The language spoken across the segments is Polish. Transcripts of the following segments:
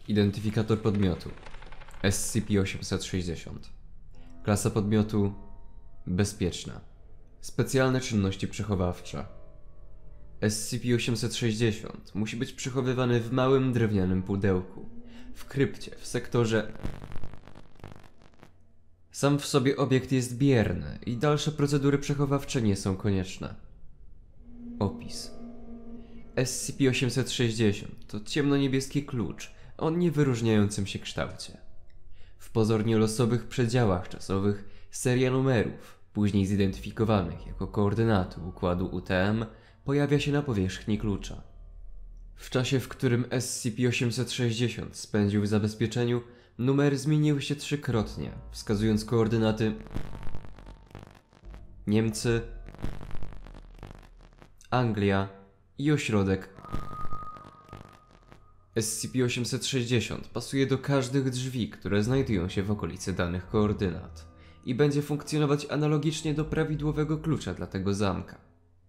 Identyfikator podmiotu SCP-860. Klasa podmiotu bezpieczna. Specjalne czynności przechowawcze. SCP-860 musi być przechowywany w małym drewnianym pudełku, w krypcie, w sektorze. Sam w sobie obiekt jest bierny i dalsze procedury przechowawcze nie są konieczne. Opis. SCP-860 to ciemno-niebieski klucz o niewyróżniającym się kształcie. W pozornie losowych przedziałach czasowych seria numerów, później zidentyfikowanych jako koordynaty układu UTM, pojawia się na powierzchni klucza. W czasie, w którym SCP-860 spędził w zabezpieczeniu, numery zmieniły się trzykrotnie, wskazując koordynaty Niemcy, Anglia i ośrodek. SCP-860 pasuje do każdych drzwi, które znajdują się w okolicy danych koordynat i będzie funkcjonować analogicznie do prawidłowego klucza dla tego zamka.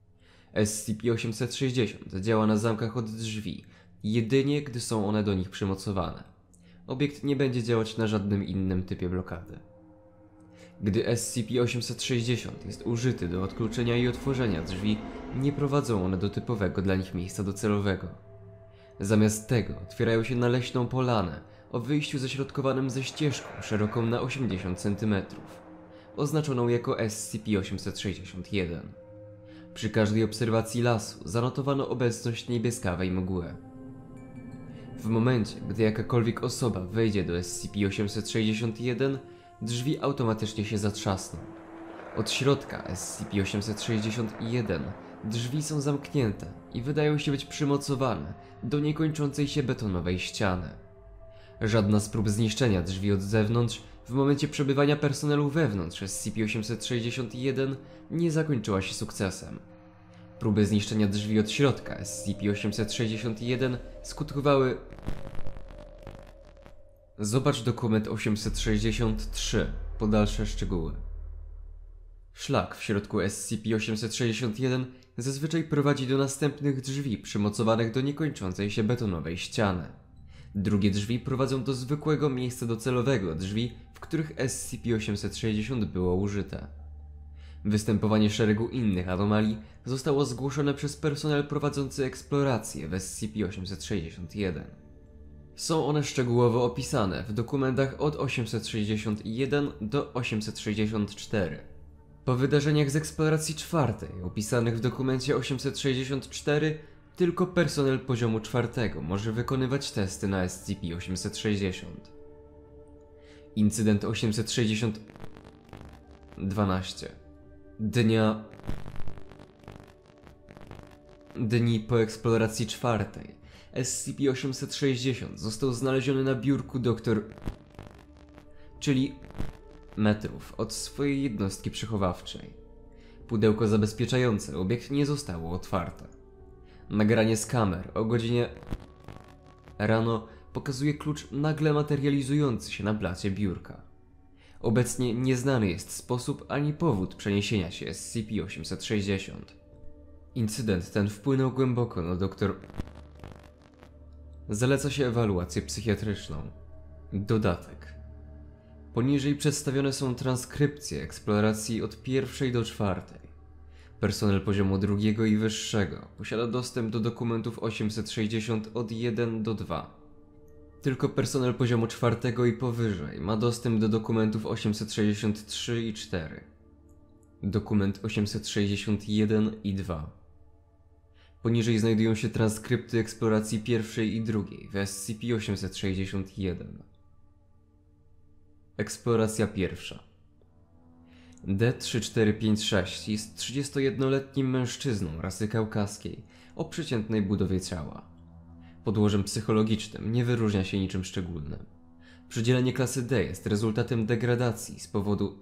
SCP-860 działa na zamkach od drzwi, jedynie gdy są one do nich przymocowane. Obiekt nie będzie działać na żadnym innym typie blokady. Gdy SCP-860 jest użyty do odkluczenia i otworzenia drzwi, nie prowadzą one do typowego dla nich miejsca docelowego. Zamiast tego otwierają się na leśną polanę o wyjściu ześrodkowanym ze ścieżką szeroką na 80 cm, oznaczoną jako SCP-861. Przy każdej obserwacji lasu zanotowano obecność niebieskawej mgły. W momencie, gdy jakakolwiek osoba wejdzie do SCP-861, drzwi automatycznie się zatrzasną. Od środka SCP-861 drzwi są zamknięte i wydają się być przymocowane do niekończącej się betonowej ściany. Żadna z prób zniszczenia drzwi od zewnątrz w momencie przebywania personelu wewnątrz SCP-861 nie zakończyła się sukcesem. Próby zniszczenia drzwi od środka SCP-861 skutkowały. Zobacz dokument 863 po dalsze szczegóły. Szlak w środku SCP-861 zazwyczaj prowadzi do następnych drzwi przymocowanych do niekończącej się betonowej ściany. Drugie drzwi prowadzą do zwykłego miejsca docelowego drzwi, w których SCP-860 było użyte. Występowanie szeregu innych anomalii zostało zgłoszone przez personel prowadzący eksplorację w SCP-861. Są one szczegółowo opisane w dokumentach od 861 do 864. Po wydarzeniach z eksploracji czwartej, opisanych w dokumencie 864, tylko personel poziomu czwartego może wykonywać testy na SCP-860. Incydent 860-12. Dni po eksploracji czwartej, SCP-860 został znaleziony na biurku dr. czyli metrów od swojej jednostki przechowawczej. Pudełko zabezpieczające obiekt nie zostało otwarte. Nagranie z kamer o godzinie rano pokazuje klucz nagle materializujący się na blacie biurka. Obecnie nieznany jest sposób ani powód przeniesienia się SCP-860. Incydent ten wpłynął głęboko na dr. Zaleca się ewaluację psychiatryczną. Dodatek. Poniżej przedstawione są transkrypcje eksploracji od 1 do 4. Personel poziomu drugiego i wyższego posiada dostęp do dokumentów 860 od 1 do 2. Tylko personel poziomu 4 i powyżej ma dostęp do dokumentów 863 i 4. Dokument 861 i 2. Poniżej znajdują się transkrypty eksploracji pierwszej i drugiej w SCP-861. Eksploracja pierwsza. D3456 jest 31-letnim mężczyzną rasy kaukaskiej o przeciętnej budowie ciała. Podłożem psychologicznym nie wyróżnia się niczym szczególnym. Przydzielenie klasy D jest rezultatem degradacji z powodu.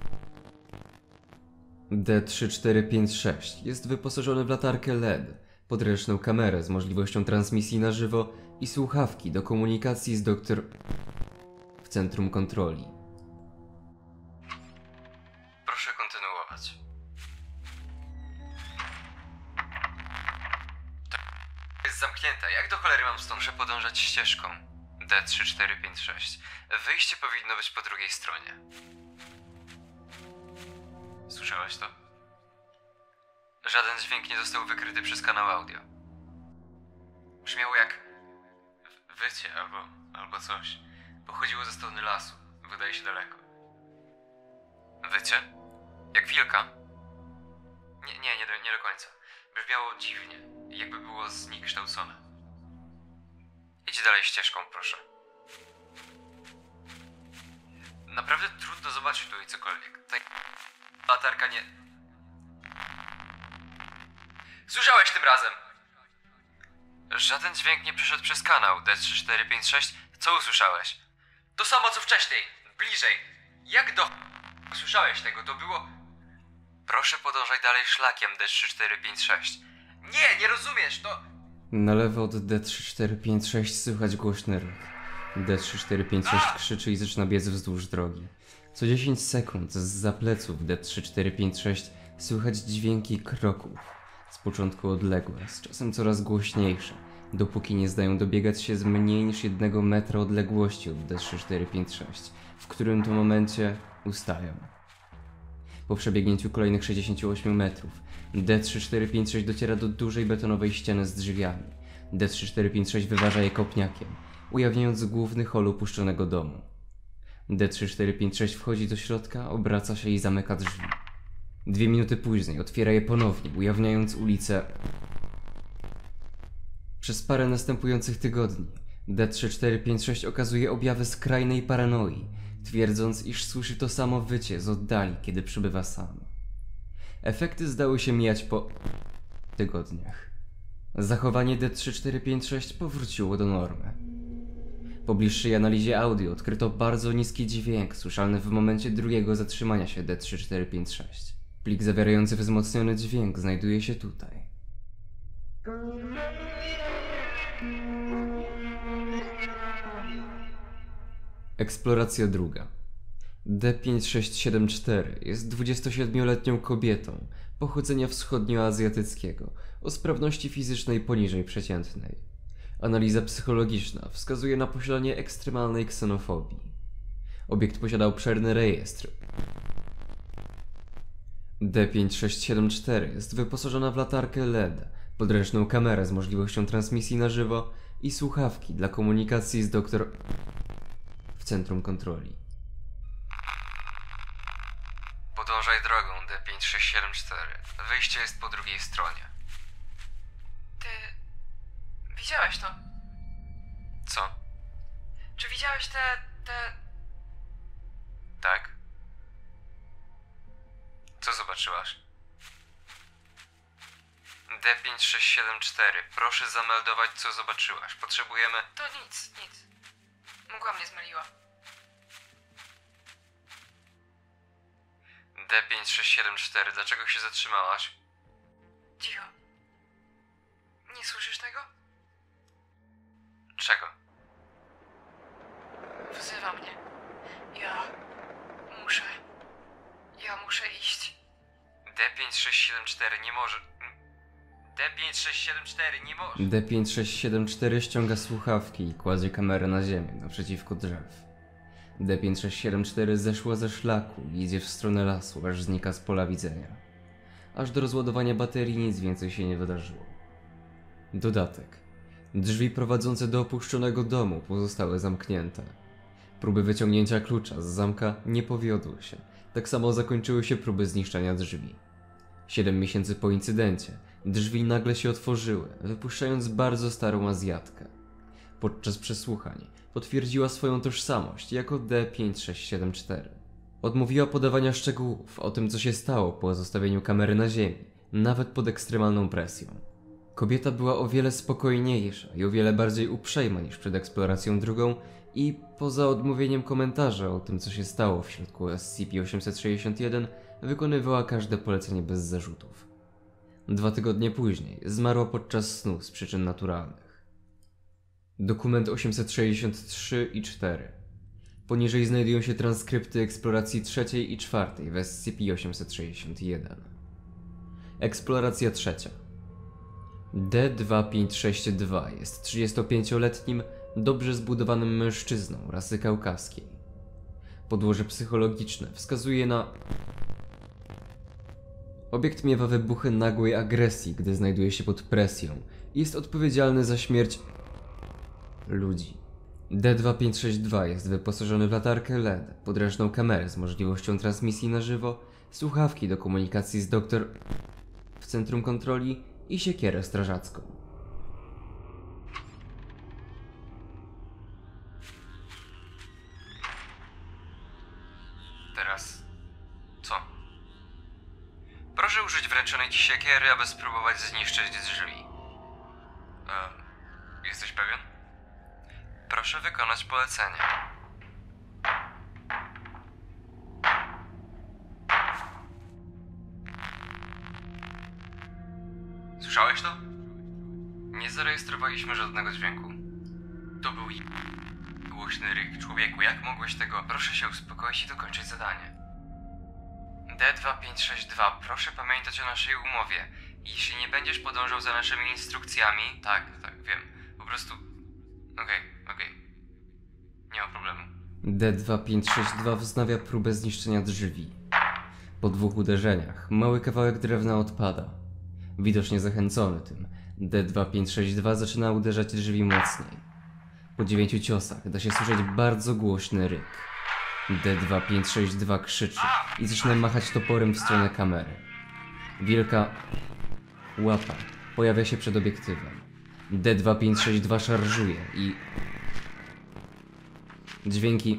D3456 jest wyposażony w latarkę LED, podręczną kamerę z możliwością transmisji na żywo i słuchawki do komunikacji z dr. w centrum kontroli. Proszę kontynuować. To jest zamknięte. Jak do cholery mam stąd podążać ścieżką? D3456. Wyjście powinno być po drugiej stronie. Słyszałeś to? Żaden dźwięk nie został wykryty przez kanał audio. Brzmiało jak wycie albo coś. Pochodziło ze strony lasu. Wydaje się daleko. Wycie? Jak wilka? Nie do końca. Brzmiało dziwnie, jakby było zniekształcone. Idź dalej ścieżką, proszę. Naprawdę trudno zobaczyć tutaj cokolwiek. Ta latarka nie... Słyszałeś tym razem! Żaden dźwięk nie przyszedł przez kanał D3456. Co usłyszałeś? To samo co wcześniej. Bliżej. Jak do... Słyszałeś tego? To było... Proszę podążaj dalej szlakiem D3456. Nie rozumiesz, to... Na lewo od D3456 słychać głośny ryk. D3456 krzyczy i zaczyna biec wzdłuż drogi. Co 10 sekund zza pleców D3456 słychać dźwięki kroków. Z początku odległe, z czasem coraz głośniejsze, dopóki nie zdają dobiegać się z mniej niż 1 metra odległości od D3456, w którym to momencie ustają. Po przebiegnięciu kolejnych 68 metrów, D3456 dociera do dużej betonowej ściany z drzwiami. D3456 wyważa je kopniakiem, ujawniając główny hol opuszczonego domu. D3456 wchodzi do środka, obraca się i zamyka drzwi. 2 minuty później otwiera je ponownie, ujawniając ulicę. Przez parę następujących tygodni D3456 okazuje objawy skrajnej paranoi, twierdząc, iż słyszy to samo wycie z oddali, kiedy przybywa sam. Efekty zdały się mijać po tygodniach. Zachowanie D3456 powróciło do normy. Po bliższej analizie audio odkryto bardzo niski dźwięk słyszalny w momencie drugiego zatrzymania się D3456. Plik zawierający wzmocniony dźwięk znajduje się tutaj. Eksploracja druga. D5674 jest 27-letnią kobietą pochodzenia wschodnioazjatyckiego o sprawności fizycznej poniżej przeciętnej. Analiza psychologiczna wskazuje na posiadanie ekstremalnej ksenofobii. Obiekt posiada obszerny rejestr. D5674 jest wyposażona w latarkę LED, podręczną kamerę z możliwością transmisji na żywo i słuchawki dla komunikacji z w centrum kontroli. Podążaj drogą D5674. Wyjście jest po drugiej stronie. Ty... Widziałeś to? Co? Czy widziałeś te... Tak? Co zobaczyłaś? D5674, proszę zameldować, co zobaczyłaś. Potrzebujemy... To nic. Mgła mnie zmyliła. D5674, dlaczego się zatrzymałaś? Cicho. Nie słyszysz tego? Czego? Wzywa mnie. Ja muszę iść. D5674 nie może... D5674 nie może... D5674 ściąga słuchawki i kładzie kamerę na ziemię naprzeciwko drzew. D5674 zeszła ze szlaku i idzie w stronę lasu, aż znika z pola widzenia. Aż do rozładowania baterii nic więcej się nie wydarzyło. Dodatek. Drzwi prowadzące do opuszczonego domu pozostały zamknięte. Próby wyciągnięcia klucza z zamka nie powiodły się. Tak samo zakończyły się próby zniszczenia drzwi. 7 miesięcy po incydencie drzwi nagle się otworzyły, wypuszczając bardzo starą Azjatkę. Podczas przesłuchań potwierdziła swoją tożsamość jako D5674. Odmówiła podawania szczegółów o tym, co się stało po zostawieniu kamery na ziemi, nawet pod ekstremalną presją. Kobieta była o wiele spokojniejsza i o wiele bardziej uprzejma niż przed eksploracją drugą i poza odmówieniem komentarza o tym, co się stało w środku SCP-861, wykonywała każde polecenie bez zarzutów. 2 tygodnie później zmarła podczas snu z przyczyn naturalnych. Dokument 863 i 4. Poniżej znajdują się transkrypty eksploracji 3 i 4 w SCP-861. Eksploracja 3. D2562 jest 35-letnim, dobrze zbudowanym mężczyzną rasy kaukaskiej. Podłoże psychologiczne wskazuje na... Obiekt miewa wybuchy nagłej agresji, gdy znajduje się pod presją i jest odpowiedzialny za śmierć ludzi. D2562 jest wyposażony w latarkę LED, podręczną kamerę z możliwością transmisji na żywo, słuchawki do komunikacji z doktor w centrum kontroli i siekierę strażacką. Teraz... co? Proszę użyć wręczonej ci siekiery, aby spróbować zniszczyć drzwi. Jesteś pewien? Proszę wykonać polecenie. Słyszałeś to? Nie zarejestrowaliśmy żadnego dźwięku. To był głośny ryk. Człowieku, jak mogłeś tego... Proszę się uspokoić i dokończyć zadanie. D2562, proszę pamiętać o naszej umowie. Jeśli nie będziesz podążał za naszymi instrukcjami... Tak, wiem. Po prostu... Okej. Nie ma problemu. D2562 wznawia próbę zniszczenia drzwi. Po 2 uderzeniach mały kawałek drewna odpada. Widocznie zachęcony tym, D2562 zaczyna uderzać drzwi mocniej. Po 9 ciosach da się słyszeć bardzo głośny ryk. D2562 krzyczy i zaczyna machać toporem w stronę kamery. Wielka łapa pojawia się przed obiektywem. D2562 szarżuje i... Dźwięki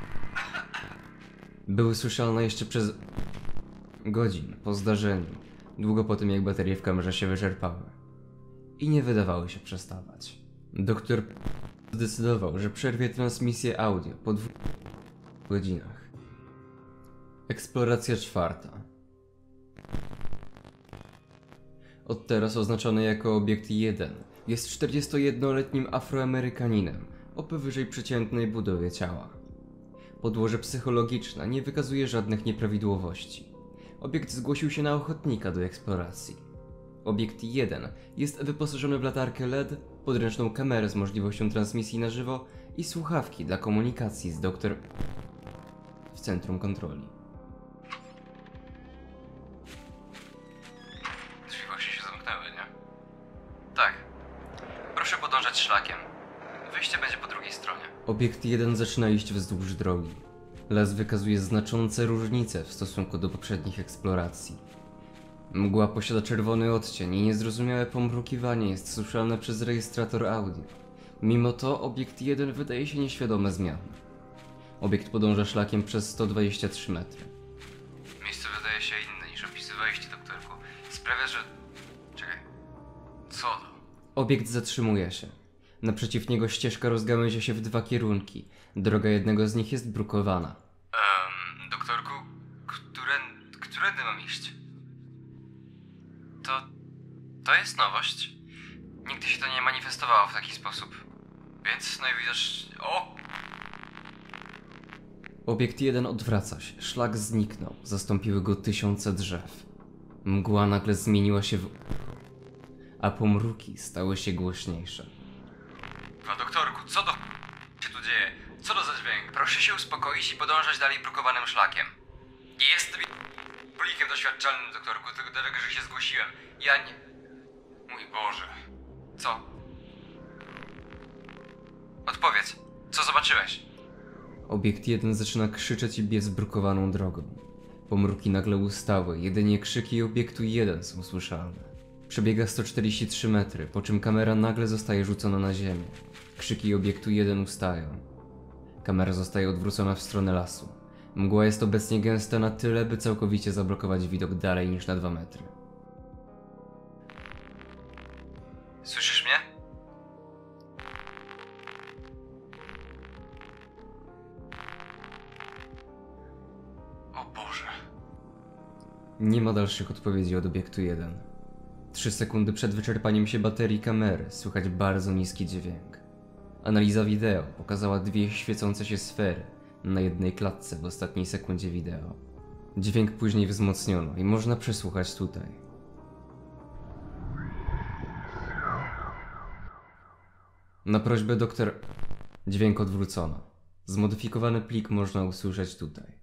były słyszalne jeszcze przez godzin po zdarzeniu, długo po tym jak baterie w kamerze się wyczerpały i nie wydawały się przestawać. Doktor zdecydował, że przerwie transmisję audio po 2 godzinach. Eksploracja 4. Od teraz oznaczony jako obiekt 1 jest 41-letnim Afroamerykaninem o powyżej przeciętnej budowie ciała. Podłoże psychologiczne nie wykazuje żadnych nieprawidłowości. Obiekt zgłosił się na ochotnika do eksploracji. Obiekt 1 jest wyposażony w latarkę LED, podręczną kamerę z możliwością transmisji na żywo i słuchawki dla komunikacji z doktor w centrum kontroli. Drzwi właśnie się zamknęły, nie? Tak. Proszę podążać szlakiem. Wyjście będzie po drugiej stronie. Obiekt 1 zaczyna iść wzdłuż drogi. Las wykazuje znaczące różnice w stosunku do poprzednich eksploracji. Mgła posiada czerwony odcień i niezrozumiałe pomrukiwanie jest słyszalne przez rejestrator audio. Mimo to obiekt 1 wydaje się nieświadome zmian. Obiekt podąża szlakiem przez 123 metry. Miejsce wydaje się inne niż opisywaliście, doktorku. Sprawia, że... Czekaj. Co to? Obiekt zatrzymuje się. Naprzeciw niego ścieżka rozgałęzia się w 2 kierunki. Droga jednego z nich jest brukowana. Doktorku, którędy mam iść? To jest nowość. Nigdy się to nie manifestowało w taki sposób. Więc najwidoczniej... O! Obiekt 1 odwraca się. Szlak zniknął. Zastąpiły go tysiące drzew. Mgła nagle zmieniła się a pomruki stały się głośniejsze. Doktorku, co do się tu dzieje? Co to za dźwięk? Proszę się uspokoić i podążać dalej brukowanym szlakiem. Jestem polikiem doświadczalnym, doktorku, tylko dlatego, że się zgłosiłem. Ja nie... Mój Boże. Co? Odpowiedz. Co zobaczyłeś? Obiekt 1 zaczyna krzyczeć i biec brukowaną drogą. Pomruki nagle ustały, jedynie krzyki obiektu 1 są słyszalne. Przebiega 143 metry, po czym kamera nagle zostaje rzucona na ziemię. Krzyki obiektu 1 ustają. Kamera zostaje odwrócona w stronę lasu. Mgła jest obecnie gęsta na tyle, by całkowicie zablokować widok dalej niż na 2 metry. Słyszysz mnie? O Boże. Nie ma dalszych odpowiedzi od obiektu 1. 3 sekundy przed wyczerpaniem się baterii kamery słychać bardzo niski dźwięk. Analiza wideo pokazała 2 świecące się sfery na jednej klatce w ostatniej sekundzie wideo. Dźwięk później wzmocniono i można przesłuchać tutaj. Na prośbę doktor Dźwięk odwrócono. Zmodyfikowany plik można usłyszeć tutaj.